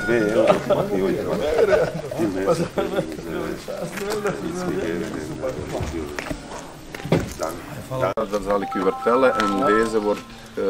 Dat zal ik u vertellen en deze wordt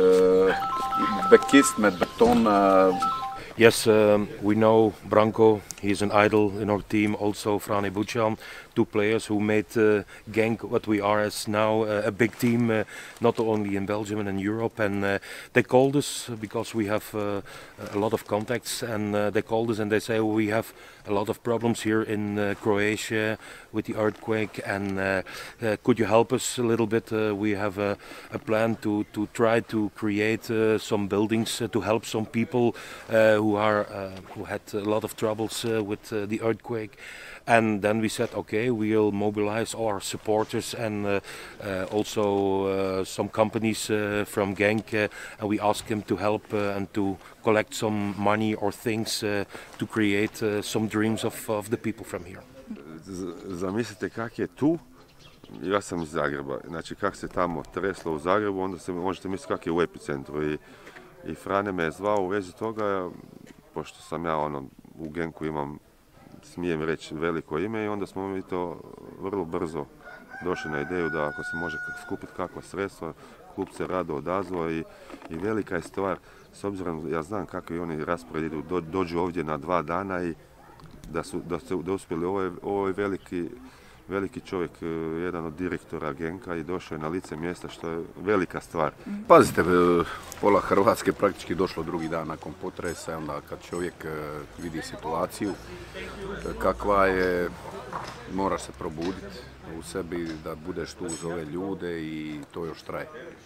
bekist met beton. Yes, we know Branko, he is an idol in our team, also Frane Bucan, two players who made Genk what we are as now, a big team, not only in Belgium and in Europe. And they called us because we have a lot of contacts, and they called us and they say we have a lot of problems here in Croatia with the earthquake, and could you help us a little bit? We have a plan to try to create some buildings to help some people who had a lot of troubles with the earthquake. And then we said, okay, we'll mobilize our supporters and also some companies from Genk, and we asked him to help and to collect some money or things to create some dreams of the people from here. Zamislite kak je tu, ja sam iz Zagreba, znači kak se tamo treslo u Zagrebu, onda se možete misliti kak je u epicentru. I Frane me je zvao u vezi toga, pošto sam ja u Genku imam, smijem reći, veliko ime, i onda smo mi to vrlo brzo došli na ideju da ako se može skupiti kakva sredstva, klub se rado odazvao i velika je stvar, s obzirom ja znam kakvi oni raspored idu, dođu ovdje na 2 dana i da uspjeli, ovo je veliki čovjek, jedan od direktora Genka, i došao je na lice mjesta, što je velika stvar. Pazite, pola Hrvatske praktički došlo drugi dan nakon potresa, onda kad čovjek vidi situaciju kakva je, moraš se probuditi u sebi da budeš tu uz ove ljude i to još traje.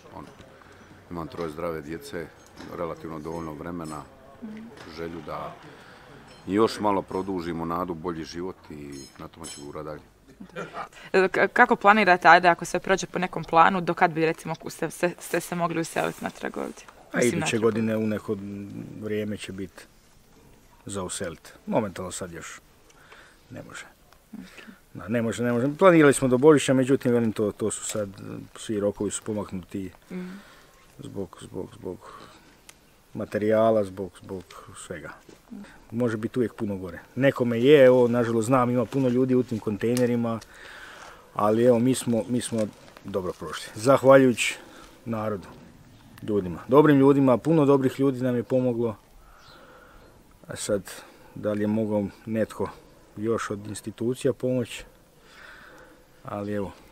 Imam 3 zdrave djece, relativno dovoljno vremena, želju da još malo produžimo nadu, bolji život, i na tome ću gurati dalje. Kako planirate, ajde, ako se prođe po nekom planu, do kad bi recimo ste se mogli useliti natrag ovdje? Iduće godine u neko vrijeme će biti za useliti. Momentalno sad još ne može. Da, ne može. Planirali smo do Božića, međutim, velim, to su sad, svi rokovi su pomaknuti zbog materijala, zbog svega. Može biti uvijek puno gore. Nekome je, evo, nažalost znam, ima puno ljudi u tim kontejnerima, ali evo, mi smo dobro prošli. Zahvaljujući narodu, ljudima, dobrim ljudima, puno dobrih ljudi nam je pomoglo. A sad, da li je mogao netko još od institucija pomoći, ali evo,